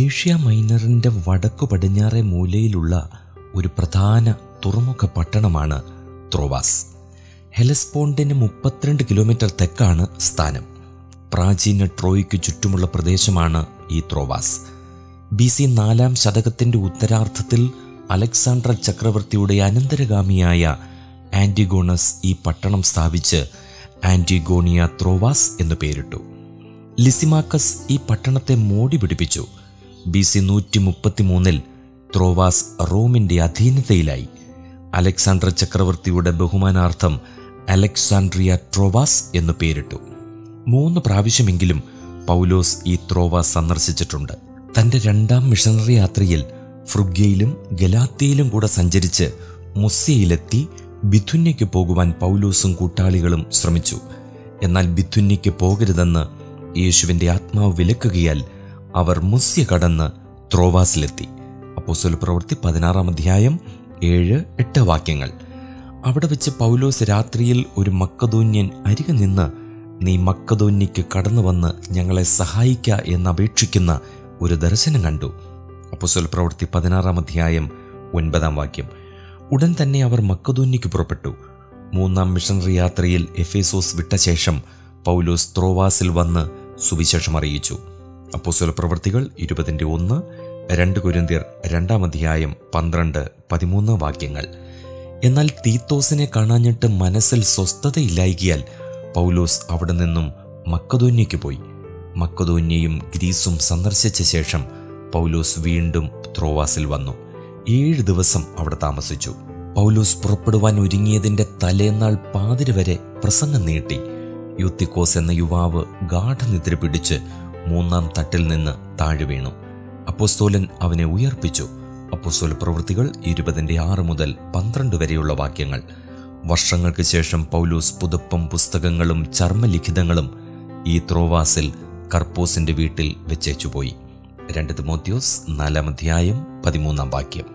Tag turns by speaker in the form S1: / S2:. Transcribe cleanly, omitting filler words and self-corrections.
S1: Asia മൈനറിൻ്റെ വടക്കു പടിഞ്ഞാറേ മൂലയിലുള്ള ഒരു പ്രധാന തുറമുഖ പട്ടണമാണ് ത്രോവാസ്. ഹെലസ്പോണ്ടിന് 32 കിലോമീറ്റർ തെക്കാണ് സ്ഥാനം. പ്രാചീന ട്രോയ്ക്ക് ചുറ്റുമുള്ള പ്രദേശമാണ് ഈ ത്രോവാസ്. BC 4-ാം ശതകത്തിൻ്റെ ഉത്തരാർദ്ധത്തിൽ അലക്സാണ്ടർ ചക്രവർത്തിയുടെ അനന്തരഗാമിയായ ആൻറ്റിഗോണസ് ഈ പട്ടണം സ്ഥാപിച്ച് ആൻറ്റിഗോണിയ ത്രോവാസ് എന്നു പേരിട്ടു. ലിസിമാക്കസ് ഈ പട്ടണത്തെ മോടി പിടിപ്പിച്ചു. BC 133-ൽ ത്രോവാസ് റോമിൻ്റെ അധീനതയിലായി. അലക്സാണ്ടർ ചക്രവർത്തിയുടെ ബഹുമാനാർത്ഥം അലക്സാൻഡ്രിയ ട്രോവാസ് എന്നു പേരിട്ടു. 3 പ്രാവശ്യമെങ്കിലും പൗലോസ് ഈ ത്രോവാസ് സന്ദർശിച്ചിട്ടുണ്ട്. തൻ്റെ 2ാം മിഷണറി യാത്രയിൽ ഫ്രുഗ്യയിലും ഗലാത്യയിലും കൂടെ സഞ്ചരിച്ച് മുസ്യയിലെത്തി ബിഥുന്യയ്ക്ക് പോകുവാൻ പൗലോസും കൂട്ടാളികളും ശ്രമിച്ചു. എന്നാൽ ബിഥുന്യയ്ക്ക് പോകരുതെന്ന് യേശുവിൻ്റെ ആത്മാവ് വിലക്കുകയാൽ അവർ മുസ്യ കടന്ന് ത്രോവാസിലെത്തി. അപ്പോസ്തലപ്രവൃത്തി 16-ാം അധ്യായം 7-8 വാക്യങ്ങൾ. അവിടെ വെച്ച് പൗലോസ് രാത്രിയിൽ ഒരു മക്കദോന്യൻ അരികെ നിന്ന്, നീ മക്കദോന്യയ്ക്ക് കടന്നു വന്ന് ഞങ്ങളെ സഹായിക്ക എന്നപേക്ഷിക്കുന്ന ഒരു ദർശനം കണ്ടു. അപ്പോസ്തലപ്രവൃത്തി 16-ാം അധ്യായം 9-ാം വാക്യം. ഉടൻ തന്നെ അവർ മക്കദോന്യയ്ക്ക് പുറപ്പെട്ടു. 3-ാം മിഷണറി യാത്രയിൽ എഫേസോസ് വിട്ട ശേഷം പൗലോസ് ത്രോവാസിൽ വന്ന് സുവിശേഷം അറിയിച്ചു. അപ്പോസ്തലപ്രവൃത്തികൾ 20:1, 2 കൊരിന്ത്യർ 2-ാം അധ്യായം 12-13 വാക്യങ്ങൾ. എന്നാൽ തീത്തോസിനെ കാണാഞ്ഞിട്ട് മനസ്സിൽ സ്വസ്ഥതയില്ലായികയാൽ പൗലോസ് അവിടെ നിന്നും മക്കദോന്യയ്ക്ക് പോയി. മക്കദോന്യയും ഗ്രീസും സന്ദർശിച്ച ശേഷം പൗലോസ് വീണ്ടും ത്രോവാസിൽ വന്നു. 7 ദിവസം അവിടെ താമസിച്ചു. പൗലോസ് പുറപ്പെടുവാൻ ഒരുങ്ങിയതിൻ്റെ തലേന്നാൾ പാതിര വരെ പ്രസംഗം നീട്ടി. യൂത്തിക്കോസ് എന്ന യുവാവ് ഗാഠനിദ്ര പിടിച്ച് 3-ാം തട്ടിൽ നിന്ന് താഴെ വീണു. അപ്പോസ്തോലൻ അവനെ ഉയർപ്പിച്ചു. അപ്പോസ്തലപ്രവൃത്തികൾ 20:6 മുതൽ 12 വരെയുള്ള വാക്യങ്ങൾ. വർഷങ്ങൾക്ക് ശേഷം പൗലോസ് പുതുപ്പം പുസ്തകങ്ങളും ചർമ്മലിഖിതങ്ങളും ഈ ത്രോവാസിൽ കർപ്പോസിന്റെ വീട്ടിൽ വെച്ചേച്ചുപോയി. 2 തിമോത്തിയോസ് 4-ാം അധ്യായം 13-ാം വാക്യം.